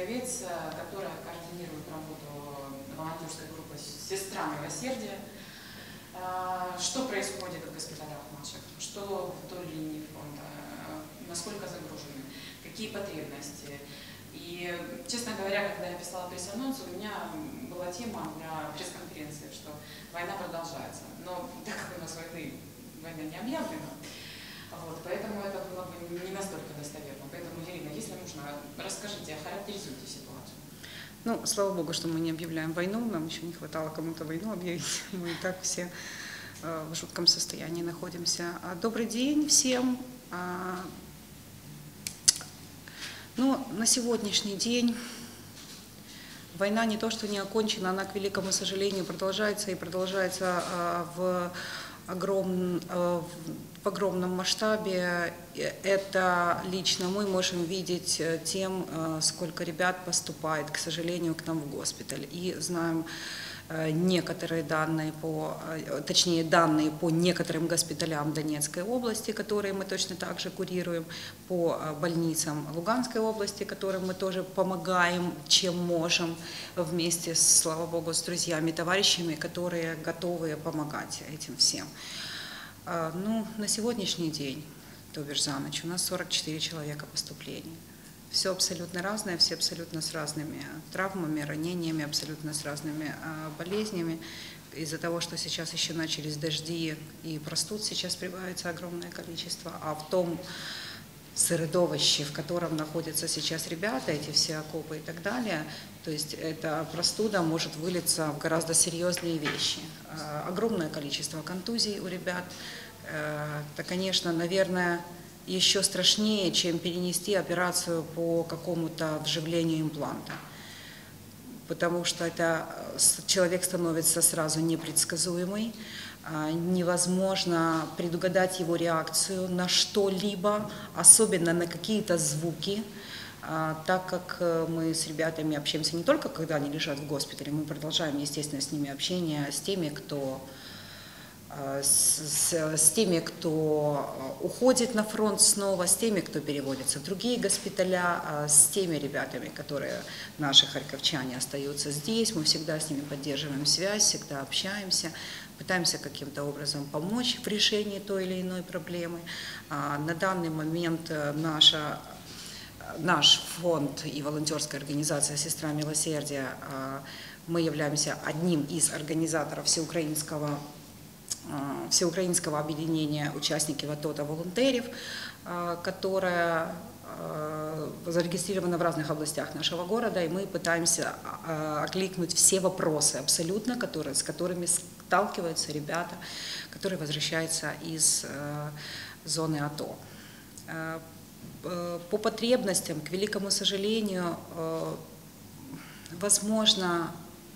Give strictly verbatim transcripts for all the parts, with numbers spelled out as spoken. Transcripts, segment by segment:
Череповец, которая координирует работу волонтерской группы «Сестра милосердия». Что происходит в госпиталях наших, что вдоль линии фронта, насколько загружены, какие потребности. И, честно говоря, когда я писала пресс-анонс, у меня была тема для пресс-конференции, что война продолжается. Но так как у нас войны, война не объявлена, вот, поэтому это было бы не настолько достоверно. Поэтому, Ирина, если нужно, расскажите, охарактеризуйте ситуацию. Ну, слава богу, что мы не объявляем войну, нам еще не хватало кому-то войну объявить, мы и так все в жутком состоянии находимся. Добрый день всем. Ну, на сегодняшний день война не то, что не окончена, она, к великому сожалению, продолжается и продолжается в огромном, в огромном масштабе. Это лично мы можем видеть тем, сколько ребят поступает, к сожалению, к нам в госпиталь. И знаем некоторые данные по, точнее данные по некоторым госпиталям Донецкой области, которые мы точно так же курируем, по больницам Луганской области, которым мы тоже помогаем, чем можем, вместе, слава богу, с друзьями, товарищами, которые готовы помогать этим всем. Ну, на сегодняшний день, то бишь за ночь, у нас сорок четыре человека поступлений. Все абсолютно разное, все абсолютно с разными травмами, ранениями, абсолютно с разными а, болезнями. Из-за того, что сейчас еще начались дожди и простуд, сейчас прибавится огромное количество. А в том сыродовище, в котором находятся сейчас ребята, эти все окопы и так далее, то есть эта простуда может вылиться в гораздо серьезнее вещи. А, огромное количество контузий у ребят. А, это, конечно, наверное, еще страшнее, чем перенести операцию по какому-то вживлению импланта. Потому что это человек становится сразу непредсказуемый, невозможно предугадать его реакцию на что-либо, особенно на какие-то звуки, так как мы с ребятами общаемся не только когда они лежат в госпитале, мы продолжаем, естественно, с ними общение, с теми, кто С, с, с теми, кто уходит на фронт снова, с теми, кто переводится в другие госпиталя, с теми ребятами, которые наши харьковчане остаются здесь. Мы всегда с ними поддерживаем связь, всегда общаемся, пытаемся каким-то образом помочь в решении той или иной проблемы. На данный момент наша, наш фонд и волонтерская организация «Сестра милосердия», мы являемся одним из организаторов всеукраинского всеукраинского объединения участников АТО волонтеров, которое зарегистрировано в разных областях нашего города, и мы пытаемся окликнуть все вопросы абсолютно, которые, с которыми сталкиваются ребята, которые возвращаются из зоны АТО. По потребностям, к великому сожалению, возможно,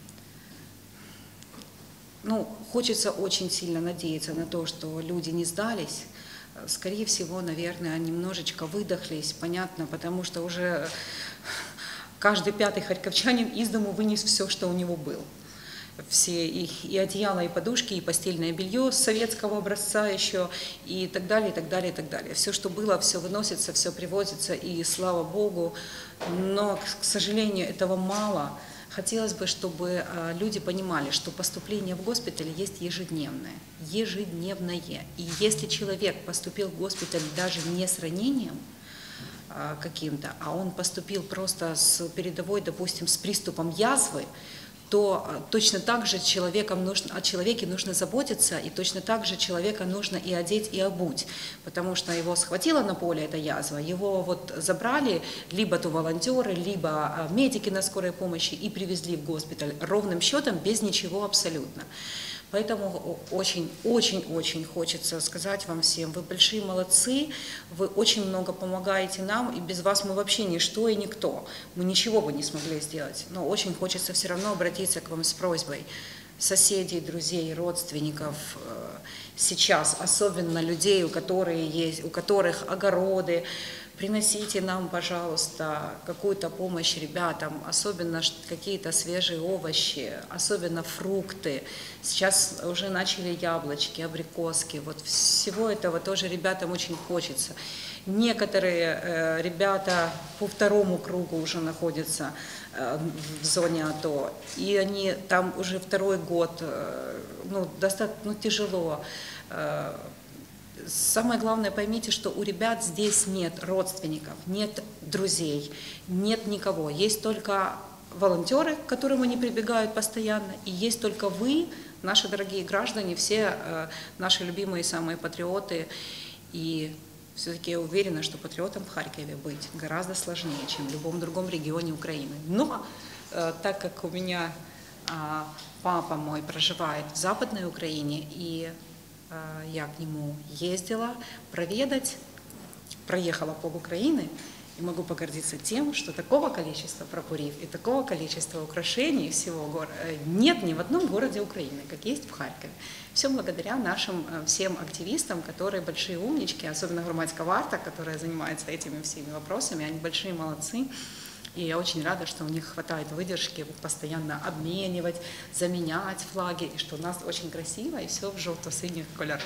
Ну, хочется очень сильно надеяться на то, что люди не сдались. Скорее всего, наверное, немножечко выдохлись, понятно, потому что уже каждый пятый харьковчанин из дому вынес все, что у него было. Все и, и одеяло, и подушки, и постельное белье советского образца еще, и так далее, и так далее, и так далее. Все, что было, все выносится, все привозится, и слава Богу, но, к сожалению, этого мало. Хотелось бы, чтобы люди понимали, что поступление в госпиталь есть ежедневное, ежедневное. И если человек поступил в госпиталь даже не с ранением каким-то, а он поступил просто с передовой, допустим, с приступом язвы, то точно так же человеком нужно, о человеке нужно заботиться, и точно так же человека нужно и одеть, и обуть, потому что его схватила на поле эта язва, его вот забрали либо то волонтеры, либо медики на скорой помощи и привезли в госпиталь ровным счетом, без ничего абсолютно. Поэтому очень-очень-очень хочется сказать вам всем, вы большие молодцы, вы очень много помогаете нам, и без вас мы вообще ничто и никто. Мы ничего бы не смогли сделать, но очень хочется все равно обратиться к вам с просьбой. Соседей, друзей, родственников, сейчас особенно людей, у которых есть, у которых огороды, приносите нам, пожалуйста, какую-то помощь ребятам, особенно какие-то свежие овощи, особенно фрукты. Сейчас уже начали яблочки, абрикоски. Вот всего этого тоже ребятам очень хочется. Некоторые э, ребята по второму кругу уже находятся э, в зоне АТО, и они там уже второй год, э, ну, достаточно ну, тяжело. Э, самое главное, поймите, что у ребят здесь нет родственников, нет друзей, нет никого. Есть только волонтеры, к которым они прибегают постоянно, и есть только вы, наши дорогие граждане, все э, наши любимые самые патриоты. И все-таки я уверена, что патриотом в Харькове быть гораздо сложнее, чем в любом другом регионе Украины. Но э, так как у меня э, папа мой проживает в Западной Украине, и э, я к нему ездила проведать, проехала пол Украины, и могу погордиться тем, что такого количества прапорив и такого количества украшений всего города нет ни в одном городе Украины, как есть в Харькове. Все благодаря нашим всем активистам, которые большие умнички, особенно громадская варта, которая занимается этими всеми вопросами, они большие молодцы. И я очень рада, что у них хватает выдержки постоянно обменивать, заменять флаги, и что у нас очень красиво, и все в желто-синих колерах.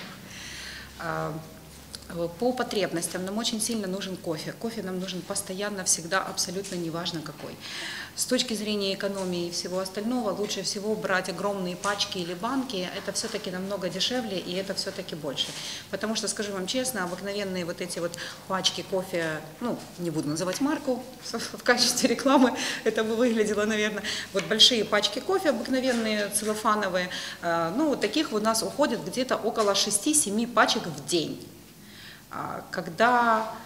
По потребностям нам очень сильно нужен кофе. Кофе нам нужен постоянно, всегда, абсолютно неважно какой. С точки зрения экономии и всего остального, лучше всего брать огромные пачки или банки. Это все-таки намного дешевле, и это все-таки больше. Потому что, скажу вам честно, обыкновенные вот эти вот пачки кофе, ну, не буду называть марку в качестве рекламы, это бы выглядело, наверное. Вот большие пачки кофе, обыкновенные, целлофановые, ну, вот таких у нас уходит где-то около шести-семи пачек в день. Когда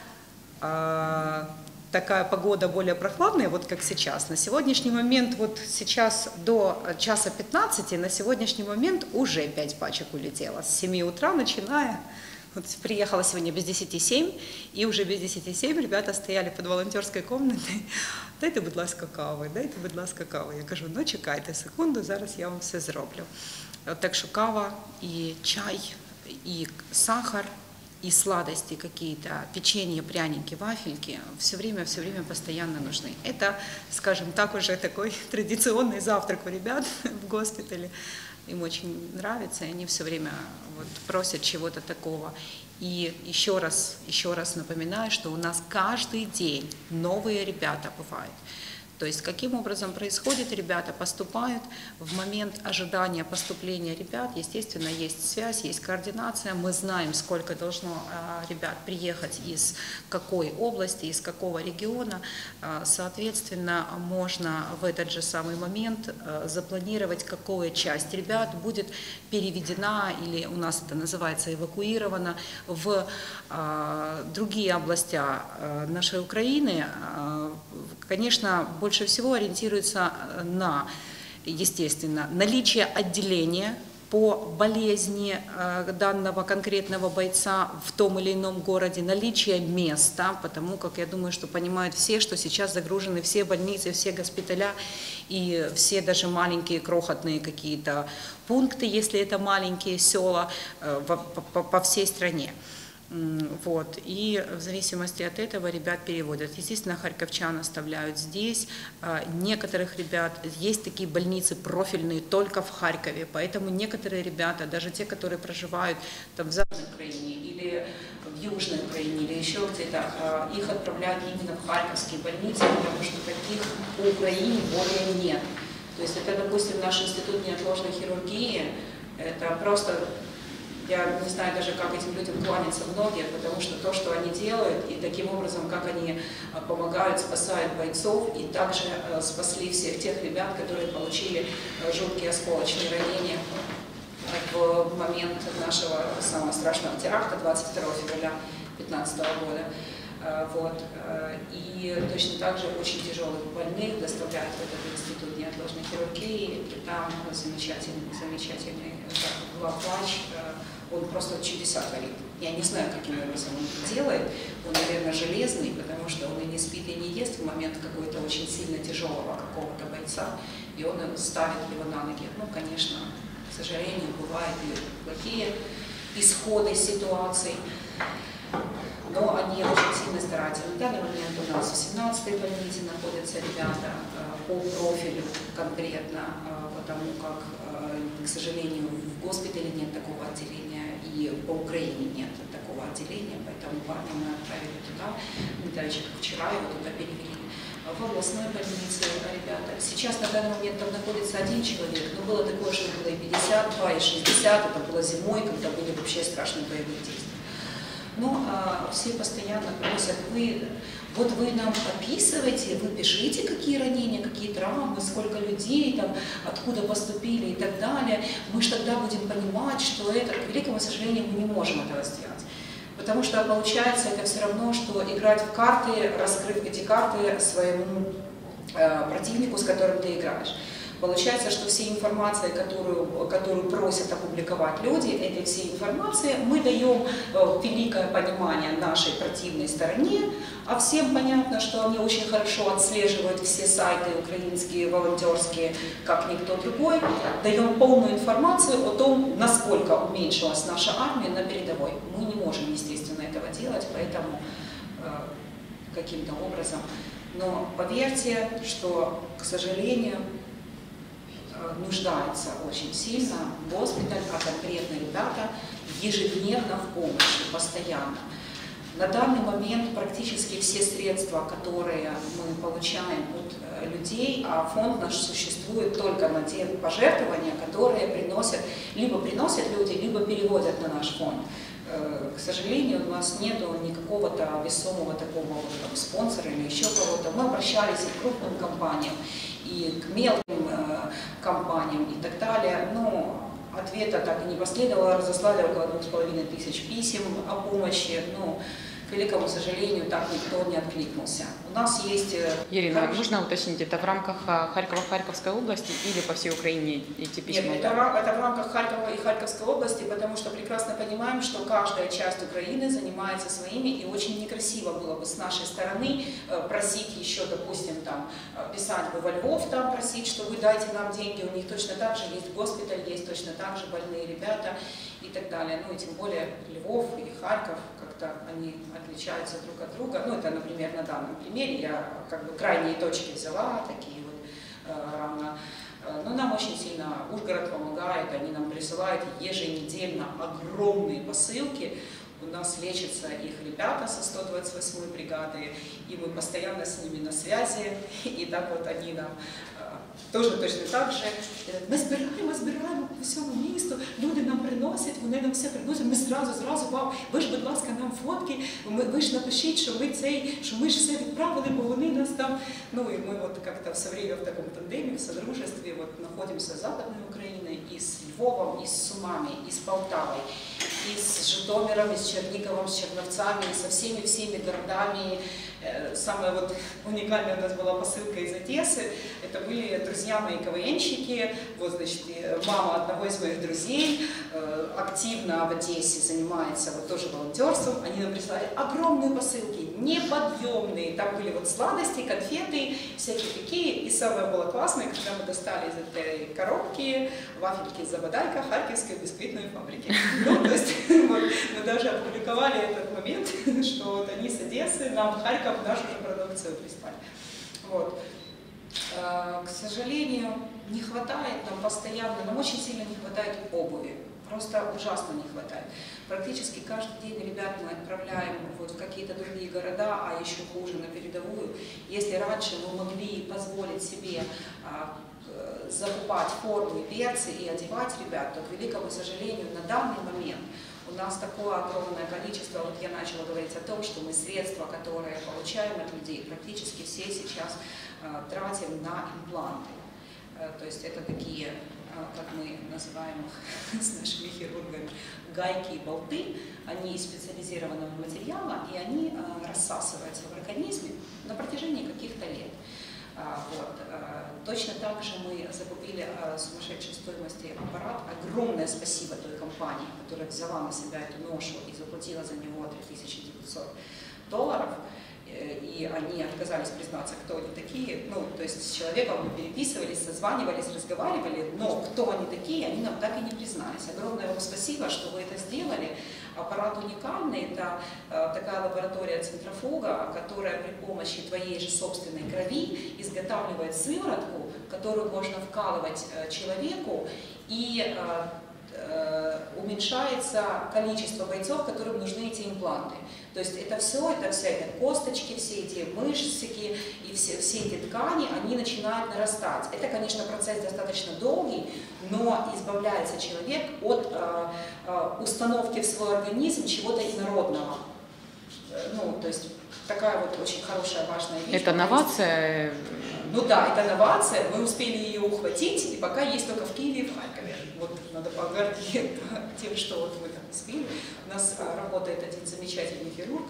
э, такая погода более прохладная, вот как сейчас, на сегодняшний момент, вот сейчас до часа пятнадцати, на сегодняшний момент уже пять пачек улетело. С семи утра начиная, вот приехала сегодня без десяти семь, и уже без десяти семь ребята стояли под волонтерской комнатой. Дайте, будь ласка, кави, дайте, будь ласка, кави. Я кажу, ну чекайте секунду, зараз я вам все зроблю. От так що кава, и чай, и сахар, и сладости какие-то, печенье, пряники, вафельки, все время, все время постоянно нужны. Это, скажем так, уже такой традиционный завтрак у ребят в госпитале. Им очень нравится, и они все время вот просят чего-то такого. И еще раз, еще раз напоминаю, что у нас каждый день новые ребята бывают. То есть каким образом происходит, ребята поступают, в момент ожидания поступления ребят, естественно, есть связь, есть координация, мы знаем, сколько должно ребят приехать из какой области, из какого региона, соответственно, можно в этот же самый момент запланировать, какая часть ребят будет переведена, или у нас это называется эвакуирована, в другие области нашей Украины. Конечно, больше всего ориентируется на, естественно, наличие отделения по болезни данного конкретного бойца в том или ином городе, наличие места, потому как я думаю, что понимают все, что сейчас загружены все больницы, все госпиталя и все даже маленькие крохотные какие-то пункты, если это маленькие села по, по, по всей стране. Вот. И в зависимости от этого ребят переводят. Естественно, харьковчан оставляют здесь. Некоторых ребят, есть такие больницы профильные только в Харькове, поэтому некоторые ребята, даже те, которые проживают там в Западной Украине или в Южной Украине, или еще где-то, их отправляют именно в харьковские больницы, потому что таких по Украине более нет. То есть это, допустим, наш институт неотложной хирургии, это просто... Я не знаю даже, как этим людям кланяться в ноги, потому что то, что они делают, и таким образом, как они помогают, спасают бойцов, и также спасли всех тех ребят, которые получили жуткие осколочные ранения в момент нашего самого страшного теракта двадцать второго февраля две тысячи пятнадцатого года. Вот. И точно так же очень тяжелых больных доставляют в этот институт неотложной хирургии, и там замечательный, замечательный главврач, он просто чудеса творит. Я не знаю, каким образом он это делает, он, наверное, железный, потому что он и не спит, и не ест в момент какого-то очень сильно тяжелого какого-то бойца, и он ставит его на ноги. Ну, конечно, к сожалению, бывают и плохие исходы ситуаций. но они очень сильно стараются. На данный момент у нас в семнадцатой больнице находятся ребята по профилю конкретно, потому как, к сожалению, в госпитале нет такого отделения, и по Украине нет такого отделения, поэтому парня мы отправили туда, недавно вчера его туда перевели. В областной больнице ребята. Сейчас на данный момент там находится один человек, но было такое, что было и пятьдесят два, и шестьдесят, это было зимой, когда были вообще страшные боевые действия. Но а, все постоянно просят, вы, вот вы нам описываете, вы пишите, какие ранения, какие травмы, сколько людей, там, откуда поступили и так далее. Мы же тогда будем понимать, что это, к великому сожалению, мы не можем этого сделать. Потому что получается это все равно, что играть в карты, раскрыв эти карты своему э, противнику, с которым ты играешь. Получается, что все информации, которую, которую просят опубликовать люди, этой всей информации мы даем э, великое понимание нашей противной стороне, а всем понятно, что они очень хорошо отслеживают все сайты украинские, волонтерские, как никто другой. Даем полную информацию о том, насколько уменьшилась наша армия на передовой. Мы не можем, естественно, этого делать, поэтому э, каким-то образом. Но поверьте, что, к сожалению, нуждается очень сильно госпиталь, а конкретно ребята ежедневно в помощи, постоянно. На данный момент практически все средства, которые мы получаем от людей, а фонд наш существует только на те пожертвования, которые приносят, либо приносят люди, либо переводят на наш фонд. К сожалению, у нас нет никакого-то весомого такого вот, там, спонсора или еще кого-то. Мы обращались и к крупным компаниям, и к мелким э, компаниям и так далее. Но ответа так и не последовало. Разослали около двух с половиной тысяч писем о помощи. Но, к великому сожалению, так никто не откликнулся. У нас есть... Ирина, хороший... можно уточнить, это в рамках Харькова-Харьковской области или по всей Украине эти письма? Нет, это, это в рамках Харькова и Харьковской области, потому что прекрасно понимаем, что каждая часть Украины занимается своими, и очень некрасиво было бы с нашей стороны просить еще, допустим, там, писать бы во Львов, там просить, что вы дайте нам деньги, у них точно так же есть госпиталь, есть точно так же больные ребята и так далее. Ну и тем более Львов и Харьков, как-то они отличаются друг от друга. Ну это, например, на данном примере я как бы крайние точки взяла, такие вот э, равно. Но нам очень сильно Ужгород помогает, они нам присылают еженедельно огромные посылки. У нас лечатся их ребята со сто двадцать восьмой бригады, и мы постоянно с ними на связи, и так вот они нам тоже точно так же. Ми збираємо, ми збираємо по всьому місту, люди нам приносять, вони нам все приносять, ми зразу, зразу, вам, ви ж, будь ласка, нам фотки, ми, ви ж напишіть, що ви цей, що ми ж все відправили, бо вони нас там, ну и мы вот как-то все время в таком тандеме, в содружестве, вот находимся с Западной Украиной, и с Львовом, и с Сумами, и с Полтавой, и с Житомиром, и с Черниговым, с Черновцами, и со всеми-всеми городами. Самая вот уникальная у нас была посылка из Одессы. Это были друзья мои КВНщики. Вот, значит, мама одного из моих друзей активно в Одессе занимается вот тоже волонтерством. Они нам прислали огромные посылки, неподъемные. Там были вот сладости, конфеты, всякие такие. И самое было классное, когда мы достали из этой коробки вафельки Забадайка Харьковской бисквитной фабрики. Ну, то есть вот, мы даже опубликовали этот момент, что вот они с Одессы нам в Харьков нашу же продукцию прислали. Вот. К сожалению, не хватает нам постоянно, нам очень сильно не хватает обуви. Просто ужасно не хватает. Практически каждый день ребят мы отправляем вот в какие-то другие города, а еще хуже на передовую. Если раньше мы могли позволить себе а, закупать форму и берцы и одевать ребят, то, к великому сожалению, на данный момент у нас такое огромное количество, вот я начала говорить о том, что мы средства, которые получаем от людей, практически все сейчас э, тратим на импланты. Э, то есть это такие, э, как мы называем их с нашими хирургами, гайки и болты, они из специализированного материала, и они э, рассасываются в организме на протяжении каких-то лет. Вот. Точно так же мы закупили сумасшедшей стоимости аппарат. Огромное спасибо той компании, которая взяла на себя эту ношу и заплатила за него три тысячи девятьсот долларов. И они отказались признаться, кто они такие. Ну, то есть с человеком мы переписывались, созванивались, разговаривали, но кто они такие, они нам так и не признались. Огромное вам спасибо, что вы это сделали. Аппарат уникальный, это э, такая лаборатория центрофуга, которая при помощи твоей же собственной крови изготавливает сыворотку, которую можно вкалывать э, человеку, и э, э, уменьшается количество бойцов, которым нужны эти импланты. То есть это все, это вся эти косточки, все эти мышцики и все, все эти ткани, они начинают нарастать. Это, конечно, процесс достаточно долгий, но избавляется человек от э, э, установки в свой организм чего-то инородного. Ну, то есть такая вот очень хорошая, важная вещь. Это новация? Ну да, это новация, мы успели ее ухватить, и пока есть только в Киеве и в Харькове. Вот надо погордиться тем, что вот мы там успели. У нас а, работает один замечательный хирург.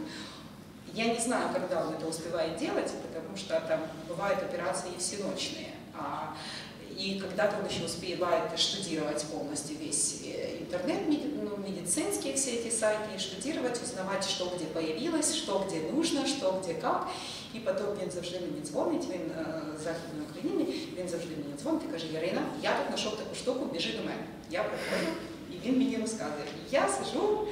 Я не знаю, когда он это успевает делать, потому что там бывают операции всеночные. А, и когда-то он еще успевает штудировать полностью весь интернет, ну, медицинские все эти сайты, штудировать, узнавать, что где появилось, что где нужно, что где как. І потім він завжди мені дзвонить, він з Західної України, він завжди мені дзвонить і каже: Ярина, я тут знайшов таку штуку, біжи до мене. Я приходжу, і він мені розказує. Я сижу,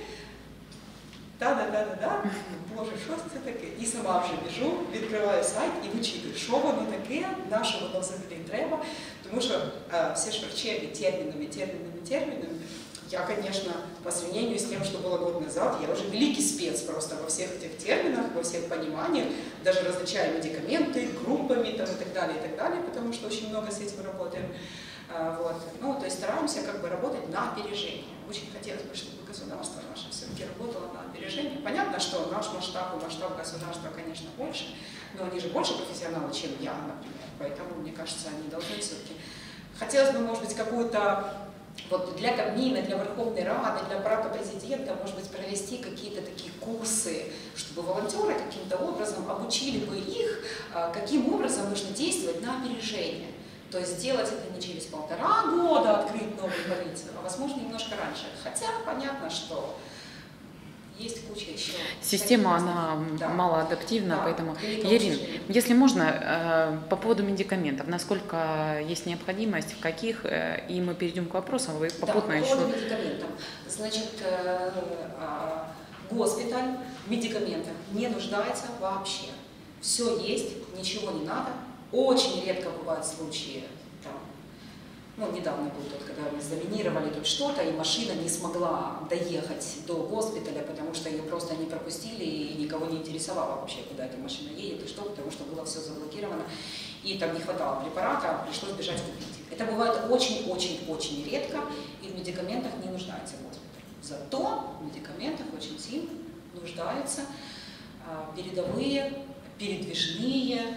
та-да-да-да-да, боже, що це таке? І сама вже біжу, відкриваю сайт і вичитую, що воно таке, на що воно взагалі треба. Тому що а, всі ж врачі термінами, термінами, термінами. Я, конечно, по сравнению с тем, что было год назад, я уже великий спец просто во всех этих терминах, во всех пониманиях, даже различаю медикаменты группами там, и так далее, и так далее, потому что очень много с этим работаем. А, вот. Ну, то есть стараемся как бы работать на опережение. Очень хотелось бы, чтобы государство наше все-таки работало на опережение. Понятно, что наш масштаб и масштаб государства, конечно, больше, но они же больше профессионалы, чем я, например, поэтому, мне кажется, они должны все-таки... Хотелось бы, может быть, какую-то... Вот для Кабмина, для Верховной Рады, для аппарата президента, может быть, провести какие-то такие курсы, чтобы волонтеры каким-то образом обучили бы их, каким образом нужно действовать на опережение. То есть сделать это не через полтора года, открыть новую полицию, а возможно немножко раньше. Хотя понятно, что есть куча еще. Система, она да. малоадаптивна, да, поэтому... Ярин, если можно, по поводу медикаментов, насколько есть необходимость, в каких, и мы перейдем к вопросам, вы попутно да, еще... по поводу медикаментов. Значит, госпиталь в медикаментах не нуждается вообще. Все есть, ничего не надо. Очень редко бывают случаи, там, ну, недавно был тот, когда мы заминировали тут что-то, и машина не смогла доехать до госпиталя, потому что ее просто не пропустили, и никого не интересовало вообще, куда эта машина едет и что, потому что было все заблокировано, и там не хватало препарата, пришлось бежать купить. Это бывает очень-очень-очень редко, и в медикаментах не нуждается госпиталь. Зато в медикаментах очень сильно нуждаются а, передовые, передвижные,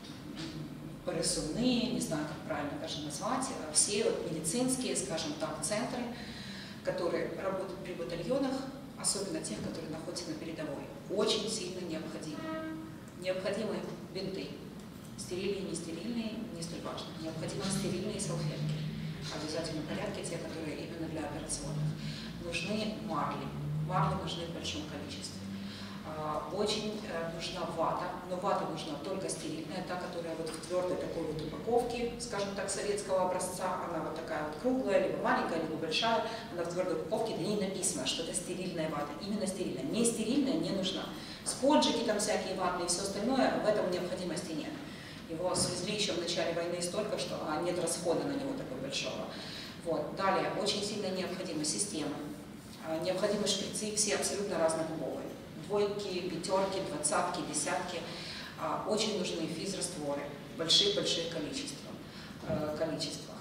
пересувные, не знаю, как правильно даже назвать, все вот медицинские, скажем так, центры, которые работают при батальонах, особенно тех, которые находятся на передовой, очень сильно необходимы. Необходимы бинты, стерильные, не стерильные, не столь важно. Необходимы стерильные салфетки, в обязательном порядке те, которые именно для операционных. Нужны марли, марли нужны в большом количестве. Очень нужна вата, но вата нужна только стерильная, та, которая вот в твердой такой вот упаковке, скажем так, советского образца, она вот такая вот круглая, либо маленькая, либо большая, она в твердой упаковке, для ней написано, что это стерильная вата, именно стерильная, не стерильная не нужна. Спонжики там всякие ватные и все остальное, в этом необходимости нет. Его свезли еще в начале войны столько, что а, нет расхода на него такого большого. Вот. Далее, очень сильно необходима система, необходимы шприцы все абсолютно разнокубовые. Двойки, пятерки, двадцатки, десятки. Очень нужны физрастворы в больших-больших количествах. количествах.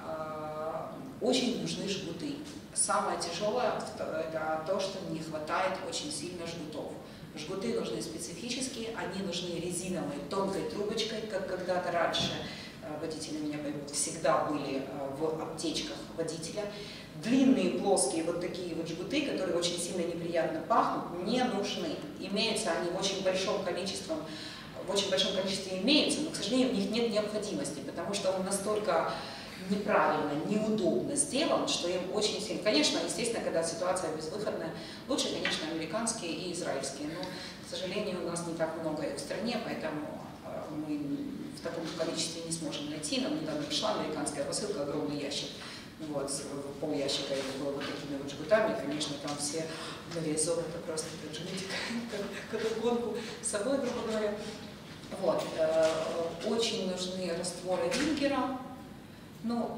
Очень нужны жгуты. Самое тяжелое – это то, что не хватает очень сильно жгутов. Жгуты нужны специфические, они нужны резиновой, тонкой трубочкой, как когда-то раньше, водители меня поймут, всегда были в аптечках водителя. Длинные, плоские, вот такие вот жгуты, которые очень сильно неприятно пахнут, не нужны. Имеются они в очень большом количестве, в очень большом количестве имеются, но, к сожалению, в них нет необходимости, потому что он настолько неправильно, неудобно сделан, что им очень сильно... Конечно, естественно, когда ситуация безвыходная, лучше, конечно, американские и израильские, но, к сожалению, у нас не так много их в стране, поэтому мы в таком количестве не сможем найти. Нам недавно пришла американская посылка, огромный ящик. вот, пол ящика это было вот такими вот жгутами, конечно, там все на вес золота просто держите как гонку с собой, грубо говоря. Вот, очень нужны растворы Вингера, ну,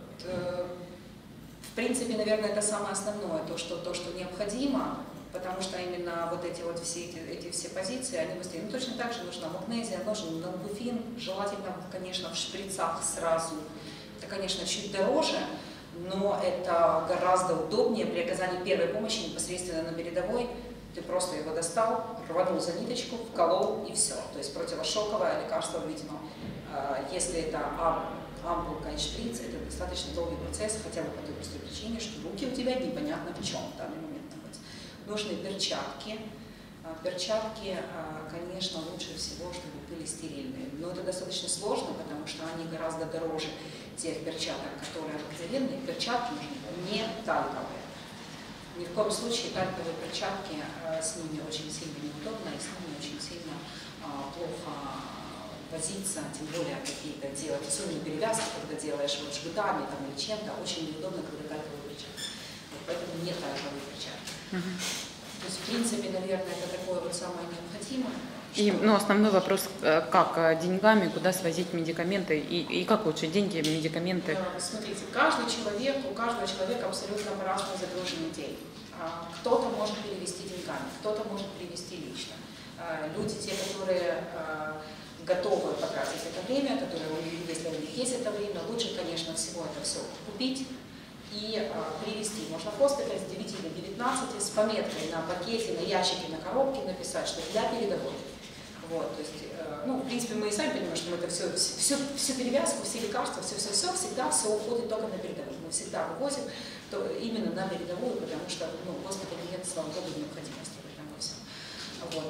в принципе, наверное, это самое основное, то, что, то, что необходимо, потому что именно вот эти вот все эти, эти все позиции, они быстрее. Ну, точно так же нужна магнезия, нужен нанбуфин, желательно, конечно, в шприцах сразу. Это, конечно, чуть дороже, но это гораздо удобнее при оказании первой помощи непосредственно на передовой. Ты просто его достал, рванул за ниточку, вколол и все. То есть противошоковое лекарство, видимо, если это ампулка и шприц, это достаточно долгий процесс, хотя бы по той простой причине, что руки у тебя непонятно в чем в данный момент находятся. Нужны перчатки. Перчатки, конечно, лучше всего, чтобы были стерильные. Но это достаточно сложно, потому что они гораздо дороже тех перчаток, которые обыкновенные. Перчатки нужны не тальковые. Ни в коем случае тальковые перчатки, с ними очень сильно неудобно, и с ними очень сильно плохо возиться, тем более какие-то делать, особенно перевязки, когда делаешь вот жгутами там, или чем-то, очень неудобно, когда тальковые перчатки. Вот поэтому не тальковые перчатки. Uh-huh. То есть, в принципе, наверное, это такое вот самое необходимое. И, ну, основной вопрос, как деньгами, куда свозить медикаменты и, и как лучше деньги, медикаменты? Смотрите, каждый человек, у каждого человека абсолютно по-разному загруженный день. Кто-то может перевести деньгами, кто-то может перевести лично. Люди, те, которые готовы потратить это время, которые, если у них есть это время, лучше, конечно, всего это все купить и привезти. Можно в госпиталь с девяти до девятнадцати с пометкой на пакете, на ящике, на коробке написать, что для передовой. Вот, то есть, ну, в принципе, мы и сами понимаем, что мы это все, всю, всю перевязку, все лекарства, все-все-все, всегда все уходит только на передовую. Мы всегда вывозим то именно на передовую, потому что, ну, в госпитале нет, слава богу, необходимости в этом во всем. Вот.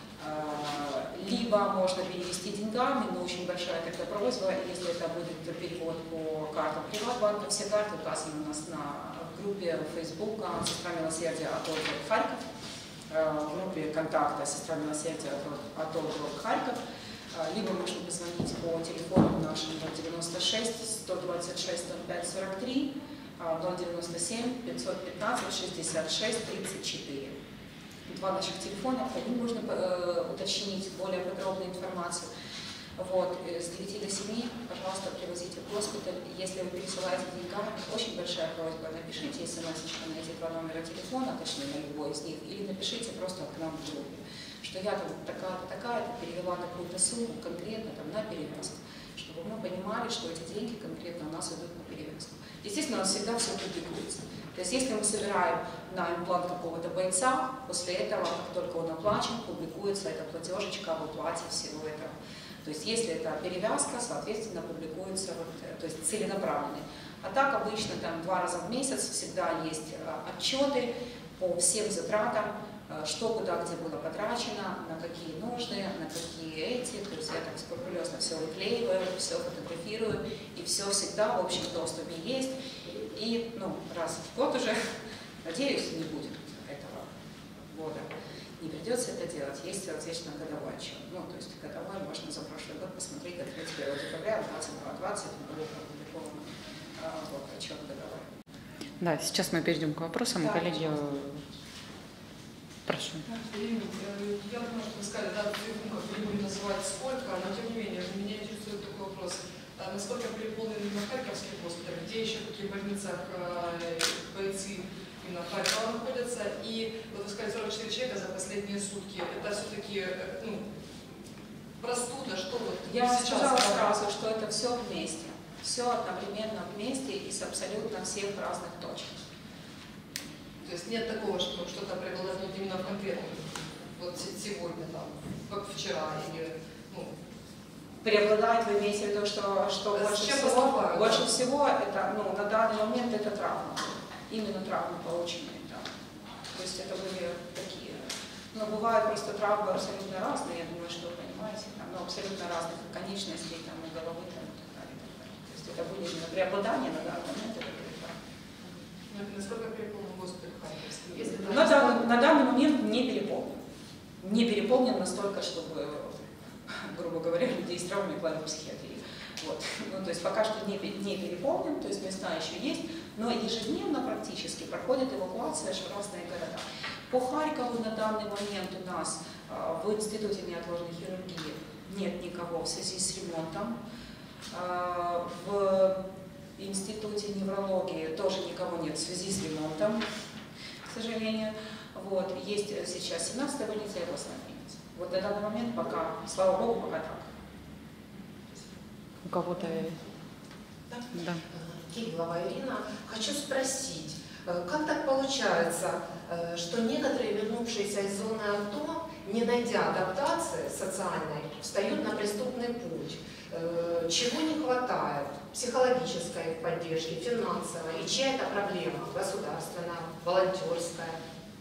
Либо можно перевести деньгами, но очень большая такая просьба, если это будет перевод по картам Приватбанка. Все карты указаны у нас на группе Facebook «Сестра милосердия» от Харьков, в группе контакта «Сестра милосердия» от Харьков. Либо можно позвонить по телефону нашему ноль девяносто шесть сто двадцать шесть ноль пять сорок три, ноль девяносто семь пятьсот пятнадцать шестьдесят шесть тридцать четыре. Два наших телефона, по ним можно э, уточнить более подробную информацию. Вот, с девяти до семи, пожалуйста, привозите в госпиталь. Если вы пересылаете деньгами, очень большая просьба, напишите смс-очку на эти два номера телефона, точнее на любой из них, или напишите просто к нам в группе, что я там такая-то, такая-то перевела такую-то сумму конкретно там, на перевязку, чтобы мы понимали, что эти деньги конкретно у нас идут на перевязку. Естественно, у нас всегда все публикуется. То есть, если мы собираем на имплант какого-то бойца, после этого, как только он оплачен, публикуется эта платежечка об оплате всего этого. То есть, если это перевязка, соответственно, публикуется вот, то есть целенаправленный. А так обычно там два раза в месяц всегда есть отчеты по всем затратам, что куда где было потрачено, на какие нужды, на какие эти. То есть я так скрупулезно все выклеиваю, все фотографирую, и все всегда в общем доступе есть. И ну, раз в год уже, надеюсь, не будет этого года. Не придется это делать. Есть, соответственно, годовой отчет. Ну, то есть годовой можно за прошлый год посмотреть, как тридцать первого декабря двадцать два двадцать был опубликован вот, отчет годовой. Да, сейчас мы перейдем к вопросам. Да, коллеги, прошу. Я думаю, что вы сказали, да, цифру не будем называть сколько, но тем не менее, меня интересует такой вопрос. Насколько переполнены на Харьковских госпиталях, где еще в каких больницах бойцы именно Харькова находятся, и, вот вы сказали, сорок четыре человека за последние сутки, это все-таки, ну, простуда, что вот я вам сказала сразу, что это все вместе, все одновременно вместе из абсолютно всех разных точек. То есть нет такого, что что-то преобладает именно в конкретном, вот сегодня, там, как вчера, или, ну, преобладает, вы имеете в виду, что, что больше, всего, больше всего это, ну, на данный момент это травма, именно травмы полученные. Да. То есть это были такие, но бывают просто травмы абсолютно разные, я думаю, что вы понимаете, там, ну, абсолютно разных конечностей, там, и головы, там, и так далее, и так далее. То есть это были именно преобладание на данный момент, это были травмы. Ну, насколько переполнен госпиталь Харьковский? На, дан, на данный момент не переполнен. Не переполнен настолько, чтобы, грубо говоря, людей с травмой клали в психиатрию. Вот. Ну, то есть пока что не, не переполнен, то есть места еще есть, но ежедневно практически проходит эвакуация в разные города. По Харькову на данный момент у нас в Институте неотложной хирургии нет никого в связи с ремонтом. В Институте неврологии тоже никого нет в связи с ремонтом, к сожалению. Вот. Есть сейчас семнадцатая больница и областная больница. Вот на данный момент пока, слава богу, пока так. У кого-то... Да. Да. Киглова Ирина, хочу спросить, как так получается, что некоторые, вернувшиеся из зоны АТО, не найдя адаптации социальной, встают на преступный путь? Чего не хватает? Психологической поддержки, финансовой? И чья это проблема? Государственная, волонтерская?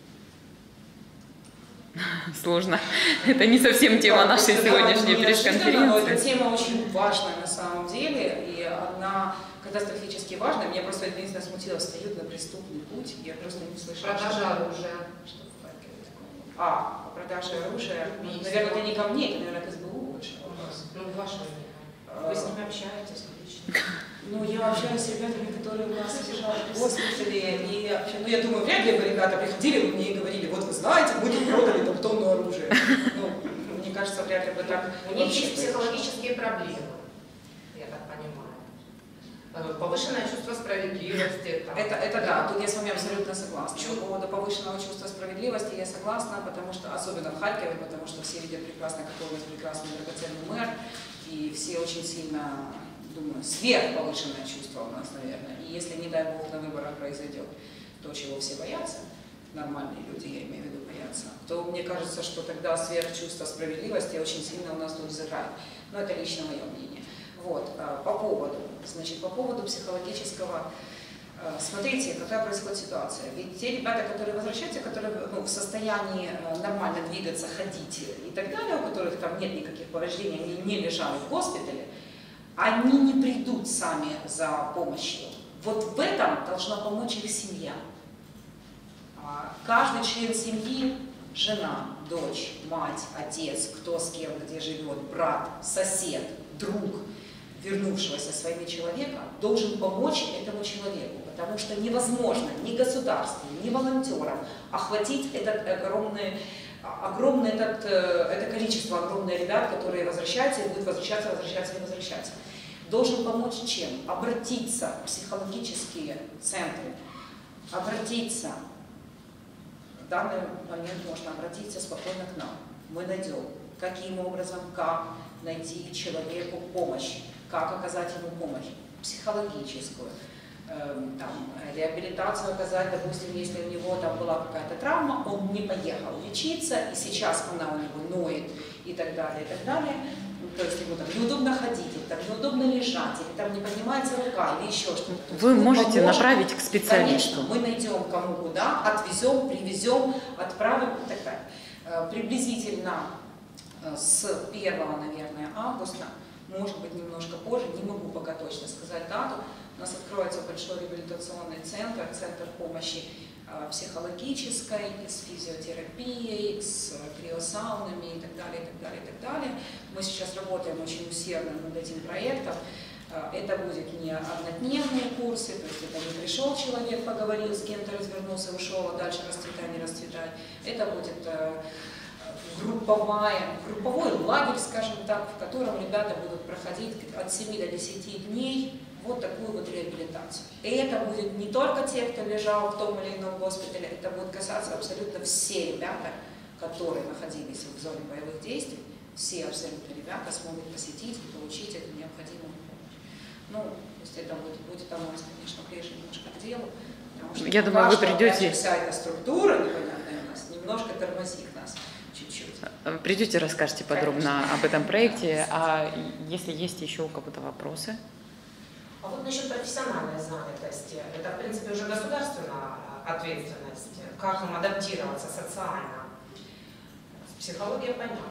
Сложно. Это не совсем тема нашей сегодняшней пресс-конференции. Эта тема очень важная на самом деле, и она катастрофически важная. Меня просто единственное смутило, встают на преступный путь. Я просто не слышала. Продажа оружия. Что в Харькове такое? А, по продаже оружия. Наверное, это не ко мне, это, наверное, к СБУ больше вопрос. Ну, ваша. Вы с ними общаетесь лично? Ну, я общаюсь с ребятами, которые у нас лежат в госпитале, и вообще, ну, я думаю, вряд ли бы ребята приходили мне и говорили, вот вы знаете, мы тут продали там тонну оружия. Ну, мне кажется, вряд ли бы так. У них есть психологические проблемы, я так понимаю. Повышенное чувство справедливости. Там. Это, это да, тут я с вами абсолютно согласна. По поводу повышенного чувства справедливости я согласна, потому что, особенно в Харькове, потому что все видят прекрасно, какой у нас прекрасный драгоценный мэр, и все очень сильно, думаю, сверхповышенное чувство у нас, наверное. И если, не дай бог, на выборах произойдет то, чего все боятся, нормальные люди, я имею в виду, боятся, то мне кажется, что тогда сверхчувство справедливости очень сильно у нас тут взыграет. Но это лично мое мнение. Вот, по поводу, значит, по поводу психологического, смотрите, какая происходит ситуация. Ведь те ребята, которые возвращаются, которые ну, в состоянии нормально двигаться, ходить и так далее, у которых там нет никаких повреждений, они не лежали в госпитале, они не придут сами за помощью. Вот в этом должна помочь их семья. Каждый член семьи, жена, дочь, мать, отец, кто с кем, где живет, брат, сосед, друг, вернувшегося своими человека, должен помочь этому человеку, потому что невозможно ни государству, ни волонтерам охватить этот огромный, огромный этот, это количество огромных ребят, которые возвращаются и будут возвращаться, возвращаться и возвращаться. Должен помочь чем? Обратиться в психологические центры, обратиться, в данный момент можно обратиться спокойно к нам. Мы найдем, каким образом, как найти человеку помощь, как оказать ему помощь, психологическую, э, там, реабилитацию оказать, допустим, если у него там была какая-то травма, он не поехал лечиться, и сейчас она у него ноет и так далее, и так далее. То есть ему там неудобно ходить, или там неудобно лежать, или там не поднимается рука, или еще что-то. Вы можете поможем, направить к специалисту. Конечно, мы найдем кому куда, отвезем, привезем, отправим и так далее. Приблизительно с первого, наверное, августа, может быть, немножко позже, не могу пока точно сказать дату, у нас откроется большой реабилитационный центр, центр помощи психологической, с физиотерапией, с криосаунами и так далее, и так далее, и так далее. Мы сейчас работаем очень усердно над этим проектом. Это будет не однодневные курсы, то есть это не пришел человек, поговорил с кем-то, развернулся, ушел, а дальше расцветай, не расцветай. Это будет групповая, групповой лагерь, скажем так, в котором ребята будут проходить от семи до десяти дней вот такую вот реабилитацию. И это будет не только те, кто лежал в том или ином госпитале, это будет касаться абсолютно все ребята, которые находились в зоне боевых действий, все абсолютно ребята смогут посетить и получить эту необходимую помощь. Ну, то есть это будет, будет анонс, конечно, ближе немножко к делу, потому что я думаю, вы придете... вся эта структура непонятная у нас немножко тормозит нас. Чуть-чуть. Придете, расскажете подробно Конечно. Об этом проекте, а если есть еще у кого-то вопросы? А вот насчет профессиональной занятости, это, в принципе, уже государственная ответственность. Как им адаптироваться социально? Психология понятна.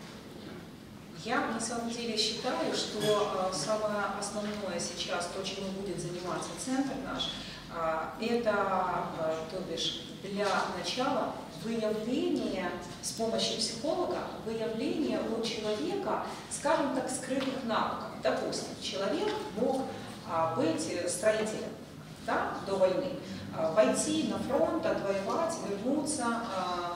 Я на самом деле считаю, что э, самое основное сейчас, то, чем будет заниматься центр наш, э, это, э, то бишь, для начала выявление с помощью психолога, выявление у человека, скажем так, скрытых навыков. Допустим, человек мог а, быть строителем, да, до войны, а, пойти на фронт, отвоевать, вернуться, а,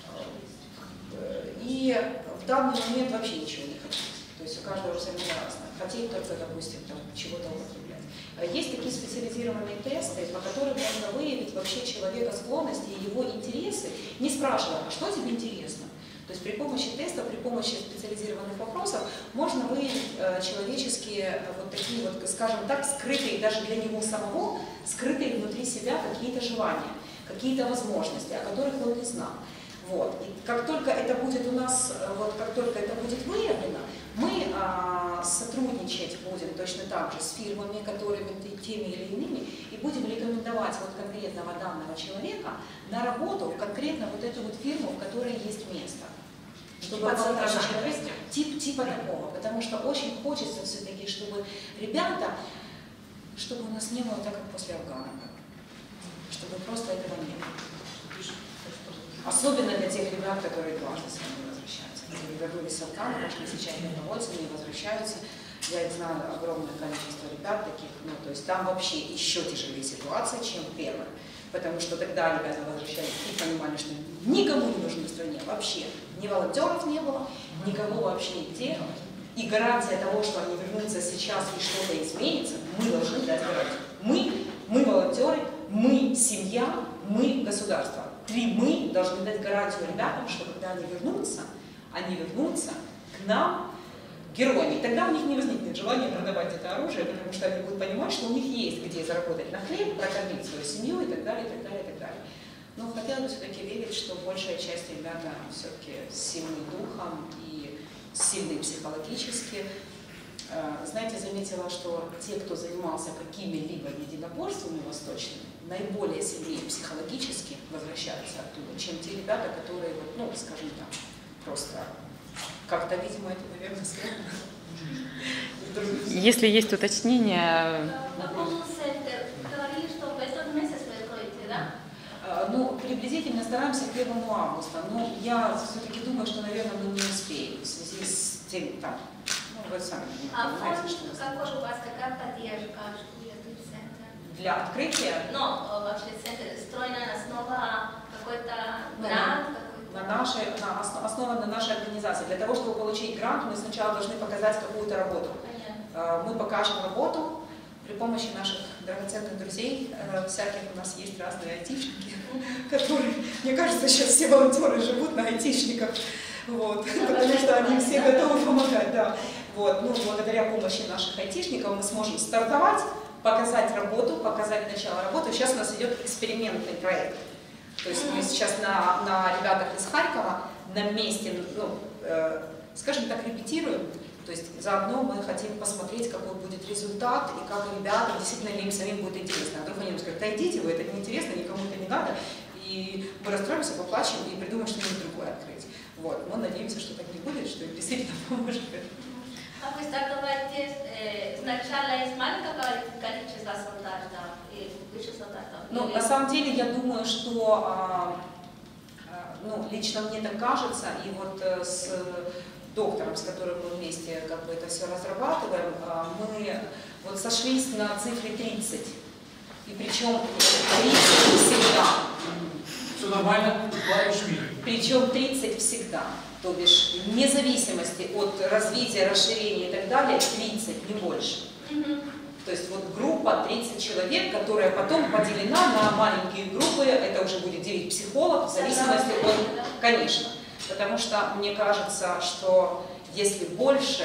и в данный момент вообще ничего не хотеть. То есть у каждого абсолютно разное. Хотеть только, допустим, там, чего-то употреблять. Есть такие специализированные тесты, по которым можно выявить вообще человека склонности и его интересы, не спрашивая, а что тебе интересно? То есть при помощи теста, при помощи специализированных вопросов можно выявить э, человеческие, э, вот такие вот, скажем так, скрытые даже для него самого, скрытые внутри себя какие-то желания, какие-то возможности, о которых он не знал. Вот. И как только это будет у нас, вот как только это будет выявлено, мы а, сотрудничать будем точно так же с фирмами, которыми теми или иными, и будем рекомендовать вот конкретного данного человека на работу в конкретно вот эту вот фирму, в которой есть место. Чтобы Типа был даже центра человек, тип, типа такого, потому что очень хочется все-таки, чтобы ребята, чтобы у нас не было так, как после Афгана, чтобы просто этого не было. Особенно для тех ребят, которые дважды с вами возвращаются. Они вернулись с Афгана, пошли сейчас добровольцами и возвращаются. Я знаю огромное количество ребят таких, ну, то есть там вообще еще тяжелее ситуация, чем первая. Потому что тогда ребята возвращались и понимали, что никому не нужны в стране вообще. Ни волонтеров не было, никого вообще нигде. И гарантия того, что они вернутся сейчас и что-то изменится, мы должны дать гарантию. Мы, мы волонтеры, мы семья, мы государство. Три мы должны дать гарантию ребятам, что когда они вернутся, они вернутся к нам героями. И тогда у них не возникнет желания продавать это оружие, потому что они будут понимать, что у них есть где заработать на хлеб, прокормить свою семью и так далее, и так далее, и так далее. Но хотелось бы все-таки верить, что большая часть ребят все-таки сильны духом и сильны психологически. Знаете, заметила, что те, кто занимался какими-либо единоборствами восточными, наиболее сильнее психологически возвращаются оттуда, чем те ребята, которые, вот, ну, скажем так, просто как-то, видимо, это, наверное, связано. Если есть уточнение... Ну, приблизительно стараемся к первому августа, но я все-таки думаю, что, наверное, мы не успеем в связи с тем, там, ну, вы сами понимаете, что мы знаем. Какой у вас, какая поддержка центра? Для открытия? Ну, вообще центр стройная основа, какой-то грант, какой-то... На нашей, на, основан на нашей организации. Для того, чтобы получить грант, мы сначала должны показать какую-то работу. Понятно. Мы покажем работу при помощи наших драгоценных друзей. Всяких у нас есть разные айтишники, которые, мне кажется, сейчас все волонтеры живут на айтишниках, вот, потому что они все готовы помогать. Да. Вот, ну, благодаря помощи наших айтишников мы сможем стартовать, показать работу, показать начало работы. Сейчас у нас идет экспериментный проект. То есть мы сейчас на, на ребятах из Харькова на месте, ну, э, скажем так, репетируем. То есть заодно мы хотим посмотреть, какой будет результат и как ребятам, действительно ли им самим будет интересно. А вдруг они нам скажут: да идите вы, это неинтересно, никому это не надо. И мы расстроимся, поплачем и придумаем что-нибудь другое открыть. Вот. Мы надеемся, что так не будет, что им действительно поможет. А вы стартовали э, сначала из маленького количества солдат, да, и выше солдат? Ну, на самом деле, я думаю, что, а, а, ну, лично мне так кажется, и вот а, с доктором, с которым мы вместе как бы это все разрабатываем, а, мы вот сошлись на цифре тридцать. И причем тридцать всегда. Все нормально, Причем тридцать всегда. То бишь, вне зависимости от развития, расширения и так далее, тридцать, не больше. Mm-hmm. То есть вот группа тридцать человек, которая потом поделена на маленькие группы, это уже будет делить психолог, в зависимости от... Конечно. Потому что мне кажется, что если больше,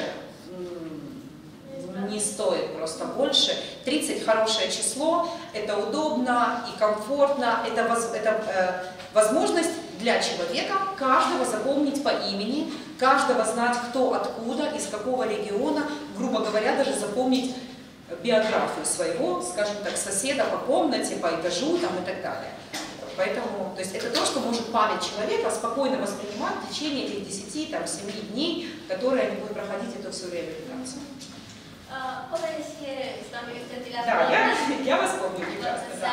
не стоит просто больше. тридцать хорошее число, это удобно и комфортно, это, воз, это э, возможность для человека каждого запомнить по имени, каждого знать, кто откуда, из какого региона, грубо говоря, даже запомнить биографию своего, скажем так, соседа по комнате, по этажу там, и так далее. Поэтому, то есть это то, что может память человека спокойно воспринимать в течение этих десяти-семи дней, которые они будут проходить эту всю реабилитацию. Uh, Poate și stabiliți Да, я, я вас помню прекрасно, да.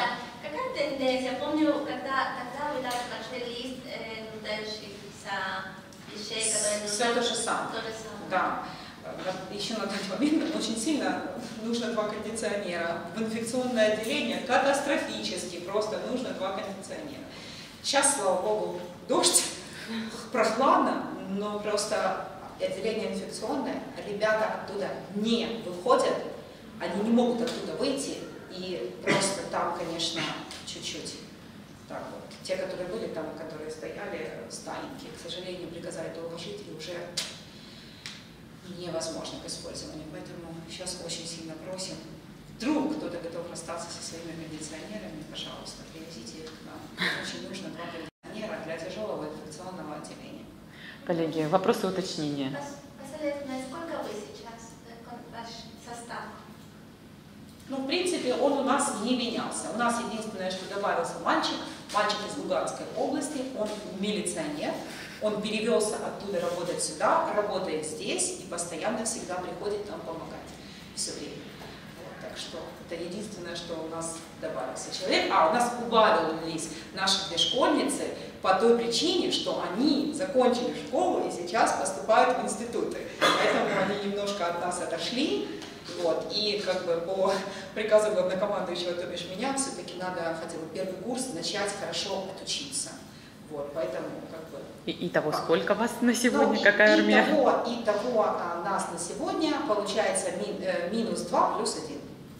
Какая тенденция? Помню, когда тогда вы даже нашли лист э, нуждающихся вещей, которые Все то же самое. То же самое. Да. Еще на тот момент очень сильно нужно два кондиционера. В инфекционное отделение катастрофически просто нужно два кондиционера. Сейчас, слава богу, дождь, прохладно, но просто отделение инфекционное, ребята оттуда не выходят, они не могут оттуда выйти, и просто там, конечно, чуть-чуть. Так вот. Те, которые были там, которые стояли, старенькие, к сожалению, приказали это уложить, и уже невозможно к использованию. Поэтому сейчас очень сильно просим, вдруг кто-то готов расстаться со своими кондиционерами, пожалуйста, привезите их к нам. Очень нужно два кондиционера для тяжелого инфекционного отделения. Коллеги, вопросы уточнения. Посоветуйте, сколько вы сейчас, ваш состав? Ну, в принципе, он у нас не менялся. У нас единственное, что добавился мальчик, мальчик из Луганской области, он милиционер, он перевелся оттуда работать сюда, работает здесь и постоянно всегда приходит нам помогать все время. Вот, так что это единственное, что у нас добавился человек. А, у нас убавились наши две школьницы по той причине, что они закончили школу и сейчас поступают в институты. Поэтому они немножко от нас отошли. Вот, и как бы по приказу главнокомандующего, то бишь меня, все-таки надо хотя бы первый курс начать хорошо отучиться. Вот, поэтому как бы... И, итого сколько вас на сегодня, ну, какая и, армия? Итого, итого а, нас на сегодня получается ми, э, минус два плюс один.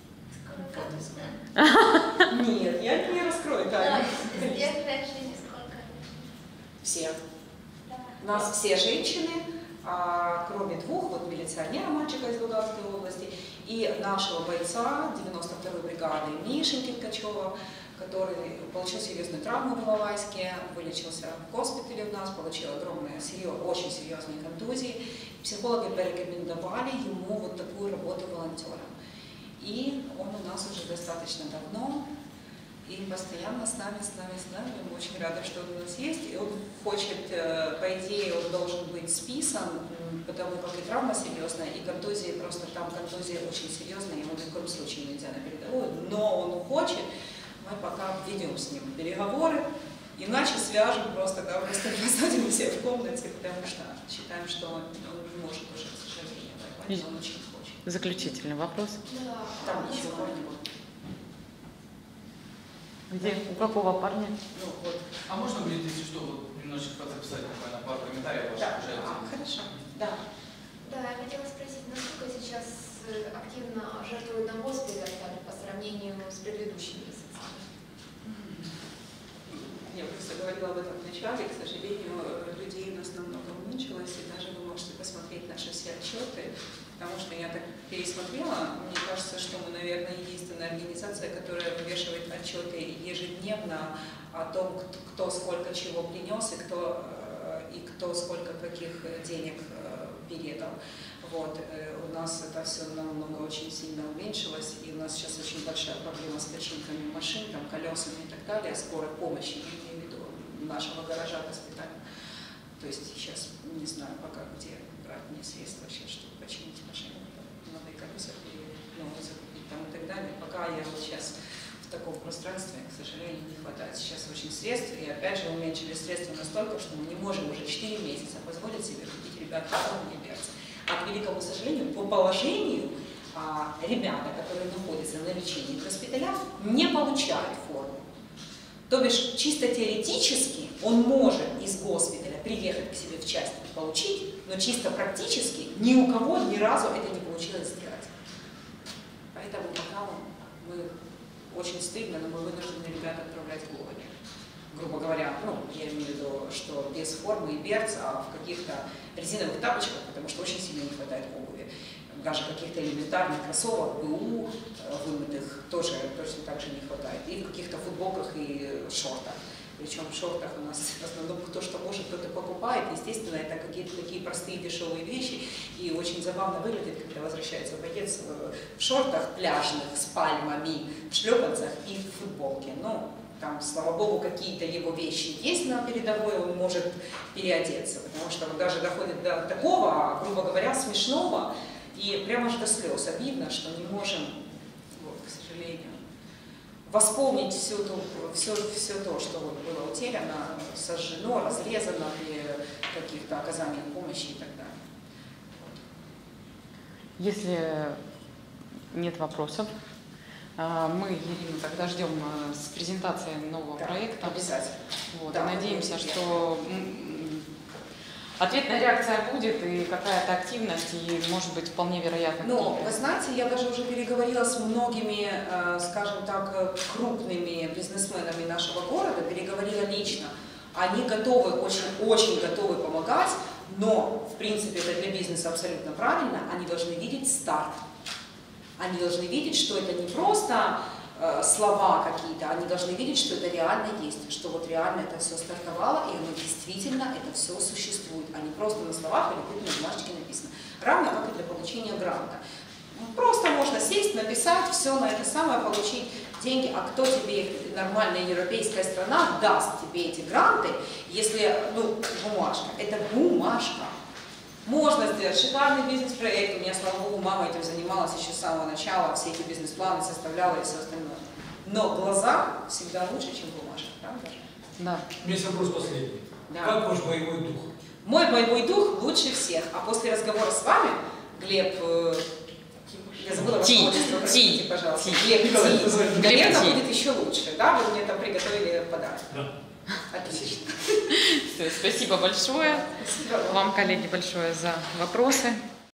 Нет, я не раскрою тайну. Из тех женщин сколько? Все. У нас все женщины, а, кроме двух, вот милиционера, мальчика из Луганской области, и нашего бойца девяносто второй бригады Мишеньки Ткачева, который получил серьезную травму в Иловайске, вылечился в госпитале у нас, получил огромные, серьез, очень серьезные контузии. Психологи порекомендовали ему вот такую работу волонтером. И он у нас уже достаточно давно, и постоянно с нами, с нами, с нами. Мы очень рады, что он у нас есть. И он хочет, по идее, он должен быть списан, потому как и травма серьезная, и контузии, просто там контузия очень серьезная, ему ни в коем случае нельзя на передовую, но он хочет. Мы пока ведем с ним переговоры, иначе свяжем просто, да, просто посадим все в комнате, потому что считаем, что он, он не может уже, к сожалению, воевать, он очень хочет. Заключительный вопрос. Да. Там ничего не было. Где? У какого парня? Ну, вот. А можно будет, если что, вот, немножечко записать буквально пару комментариев ваших Да. уже? А, хорошо. Да. Да, я хотела спросить, насколько сейчас активно жертвуют на госпитале по сравнению с предыдущими месяцами? Я просто говорила об этом в начале, к сожалению, людей у нас намного уменьшилось, и даже вы можете посмотреть наши все отчеты, потому что я так пересмотрела, мне кажется, что мы, наверное, единственная организация, которая вывешивает отчеты ежедневно о том, кто сколько чего принес и кто, и кто сколько каких денег передал. Вот. У нас это все намного очень сильно уменьшилось, и у нас сейчас очень большая проблема с починками машин, там, колесами и так далее, скорой помощи, я имею в виду нашего гаража госпиталя. То есть сейчас не знаю пока, где брать мне средства сейчас, чтобы починить машину, новые колеса новые закупить там, и так далее. Пока я вот сейчас в таком пространстве, к сожалению, не хватает сейчас очень средств, и опять же уменьшили средства настолько, что мы не можем уже четыре месяца позволить себе купить ребят не берцы. А к великому сожалению, по положению а, ребята, которые находятся на лечении в госпиталях, не получают форму. То бишь, чисто теоретически он может из госпиталя приехать к себе в часть и получить, но чисто практически ни у кого ни разу это не получилось сделать. Поэтому пока мы очень стыдно, но мы вынуждены ребят отправлять в Глобале. Грубо говоря, ну, я имею в виду, что без формы и берц, а в каких-то резиновых тапочках, потому что очень сильно не хватает обуви. Даже каких-то элементарных кроссовок, БУ, вымытых, тоже точно так же не хватает. И в каких-то футболках и шортах. Причем в шортах у нас в основном кто что может, кто-то покупает. Естественно, это какие-то такие простые дешевые вещи. И очень забавно выглядит, когда возвращается боец в шортах пляжных с пальмами, в шлепанцах и в футболке. Но там, слава богу, какие-то его вещи есть на передовой, он может переодеться. Потому что вот даже доходит до такого, грубо говоря, смешного, и прямо аж до слез обидно, что не можем, вот, к сожалению. восполнить всю ту, все, все то, что вот было утеряно, сожжено, разрезано при каких-то оказаниях помощи и так далее. Если нет вопросов, мы, Ирина, тогда ждем с презентацией нового Да, проекта. обязательно. Вот, Да, и надеемся, будет что ответная реакция будет и какая-то активность, и, может быть, вполне вероятно. Но, вы знаете, я даже уже переговорила с многими, скажем так, крупными бизнесменами нашего города, переговорила лично. Они готовы, очень-очень готовы помогать, но, в принципе, это для бизнеса абсолютно правильно, они должны видеть старт. Они должны видеть, что это не просто э, слова какие-то, они должны видеть, что это реально есть, что вот реально это все стартовало, и оно действительно, это все существует, а не просто на словах или на бумажечке написано. Равно как и для получения гранта. Просто можно сесть, написать, все на это самое, получить деньги, а кто тебе, нормальная европейская страна, даст тебе эти гранты, если, ну, бумажка, это бумажка. Можно сделать шикарный бизнес-проект, у меня, слава богу, мама этим занималась еще с самого начала, все эти бизнес-планы составляла и все остальное. Но глаза всегда лучше, чем бумажка, правда? Да. У меня есть вопрос последний. Да. Как ваш боевой дух? Мой боевой дух лучше всех, а после разговора с вами, Глеб, э, я забыла ваше Ти, отчество, Ти, простите, пожалуйста, Ти. Глеб, Ти, наверное, Ти. будет еще лучше, да? Вы мне там приготовили подарок. Да. Отлично. Спасибо большое. Спасибо вам. Вам, коллеги, большое за вопросы.